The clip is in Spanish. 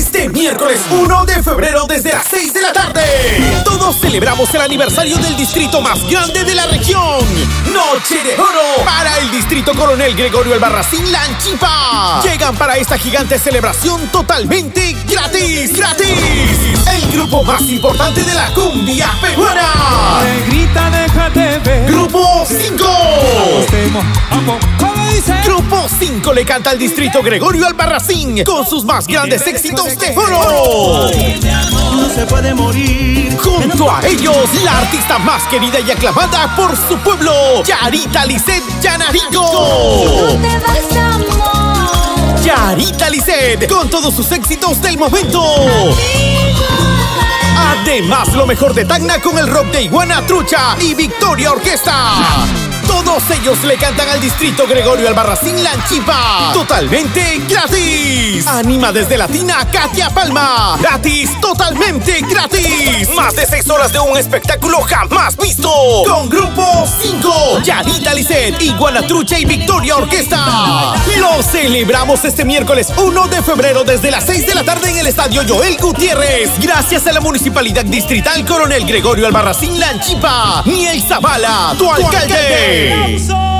Este miércoles 1 de febrero desde las 6 de la tarde. Todos celebramos el aniversario del distrito más grande de la región. Noche de oro para el distrito Coronel Gregorio Albarracín Lanchipa. Llegan para esta gigante celebración totalmente gratis. El grupo más importante de la cumbia peruana. Grita, déjate ver. Grupo 5. ¿Cómo dice? Grupo 5 le canta al distrito Gregorio Albarracín con sus más grandes éxitos de oro. No se puede morir. Junto a ellos, la artista más querida y aclamada por su pueblo, Yarita Lisset Yanarico. No te vas, amor. Yarita Lisset, con todos sus éxitos del momento. Además, lo mejor de Tacna con el rock de Iguana Trucha y Victoria Orquesta. Todos ellos le cantan al distrito Gregorio Albarracín Lanchipa. Totalmente gratis. Anima desde Latina Katia Palma. Gratis, totalmente gratis. Más de 6 horas de un espectáculo jamás visto. Con Grupo 5, Yarita Lisset, Iguana Trucha y Victoria Orquesta. Lo celebramos este miércoles 1 de febrero desde las 6 de la tarde en el Estadio Joel Gutiérrez. Gracias a la Municipalidad Distrital Coronel Gregorio Albarracín Lanchipa. Miel Zavala, tu alcalde. ¡Aplausos!